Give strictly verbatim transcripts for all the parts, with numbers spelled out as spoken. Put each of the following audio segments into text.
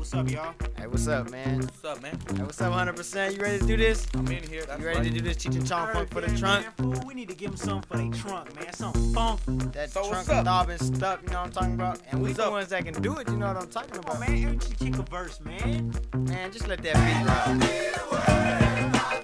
what's up, y'all? Hey, what's up, man? What's up, man? Hey, what's up, one hundred percent? You ready to do this? I'm in here. That's You ready right. to do this Cheech and Chong funk for the Yeah, trunk? Man, fool, we need to give them something for their trunk, man. Something funk. That So trunk what's of up? knob and stuff, you know what I'm talking about? And we What's the up? ones that can do it, you know what I'm talking Come about? on, man. Every just kick a verse, man. Man, just let that beat ride.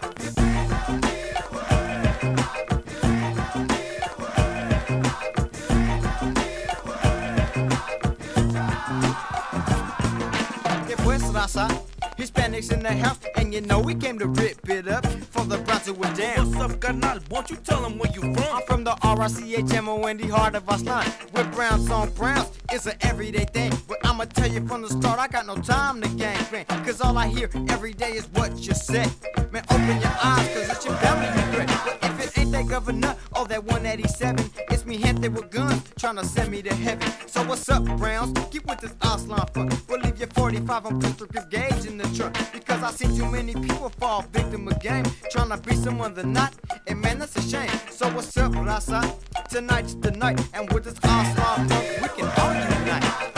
Pues raza, Hispanics in the house, and you know we came to rip it up for the Browns who were down. What's up, carnal? Won't you tell them where you I'm from? from the R I C H M O N D heart of Aslan. With Browns on Browns, it's an everyday thing. But I'ma tell you from the start, I got no time to gang bang. Cause all I hear every day is what you say. Man, open your eyes, cause it's your family you threat. But if it ain't that governor or that one eighty-seven, it's me gente with guns trying to send me to heaven. So what's up, Browns? Keep with this Aslan funk. We'll leave your forty-five on pistol grip gauge in the trunk. Because I seen too many people fall victim of game, trying to be someone they're not. And man, that's a shame. So what's up, Raza? Tonight's the night, and with this Aslan funk, we can all unite.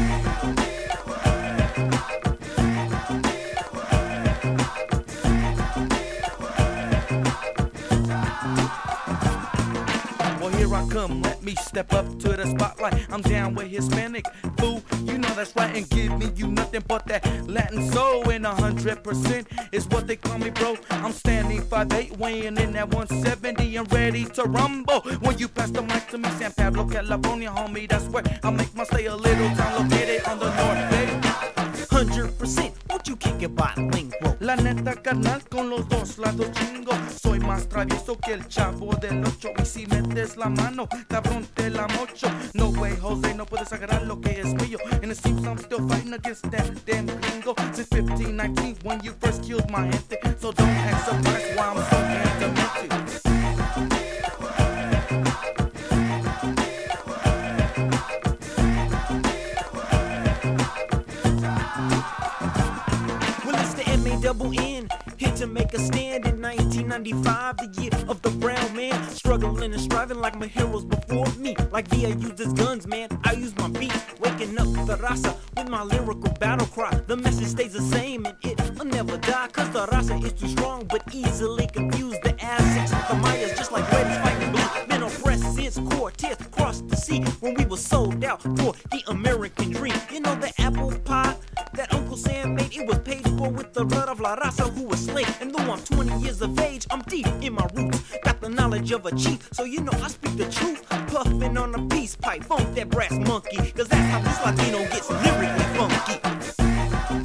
Well, here I come. Let me step up to the spotlight. I'm down with Hispanic fool. You know that's right, and give me you nothing but that Latin soul. And a hundred percent is what they call me, bro. I'm standing five eight, weighing in at one seventy and ready to rumble. When you pass the mic to me, San Pablo, California, homie, that's where I make my stay. A little town located on the North Bay. Hundred percent. Won't you kick it bilingual? La neta, carnal, con los dos lados chingo. Soy más travieso que el chavo del ocho. Y si metes la mano, cabrón, te la mocho. No way, Jose, no puedes agarrar lo que es mío. And it seems I'm still fighting against that damn gringo. Since fifteen nineteen, when you first killed my gente. So don't act surprised why I'm so damn demented. Well, it's the M A double N, here to make a stand in nineteen ninety-five, the year of the brown man. Struggling and striving like my heroes before me. Like Villa used his guns, man, I use my beat. Waking up the raza with my lyrical battle cry. The message stays the same and it'll never die. Cause the raza is too strong but easily confused. The Aztecs with the Mayas just like red is fighting blue. Been oppressed since Cortez crossed the sea. When we were sold out for the American dream. You know the apple pie that Uncle Sam made, it was paid for with the blood of La Raza who was slain. And though I'm twenty years of age, I'm deep in my roots. Got the knowledge of a chief, so you know I speak the truth. Puffin' on a peace pipe, funk that brass monkey. Cause that's how this Latino gets lyrically funky.